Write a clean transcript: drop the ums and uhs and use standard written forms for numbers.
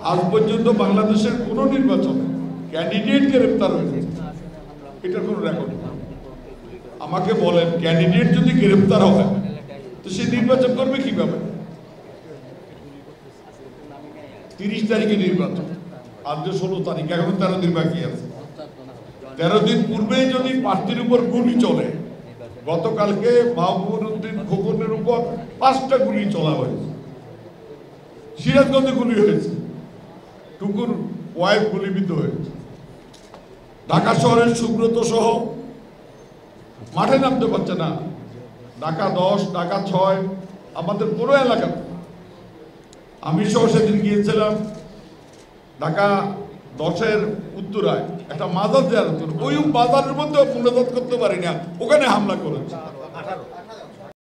আজ পর্যন্ত বাংলাদেশের কোন নির্বাচনে ক্যান্ডিডেট গ্রেপ্তার হয়েছে এটার কোনো রেকর্ড নেই। আমাকে বলেন, ক্যান্ডিডেট যদি গ্রেপ্তার হয় তো সে নির্বাচন করবে কিভাবে? 30 তারিখে নির্বাচন, আজ 16 তারিখ, এখন 13 দিন বাকি আছে। 13 দিন পূর্বে যদি প্রার্থীর উপর গুলি চলে, গতকালকে মাহবুবুর উদ্দিন খোকনের উপর 5টা গুলি চলা হয়েছে, সিরাজগঞ্জে গুলি হয়েছে, টুকুর ওয়াইফ গুলিবিদ্ধ হয়েছে, ঢাকা শহরের সুব্রত সহ মাঠে নামতে পারছে না, ঢাকা 10, ঢাকা 6, আমাদের পুরো এলাকা। আমি সহ সেদিন গিয়েছিলাম ঢাকা 10-এর উত্তরায় একটা মাজার জিয়ারত, ওই বাজারের মধ্যে পুনরুদ্ধার করতে পারি না, ওখানে হামলা করেছে।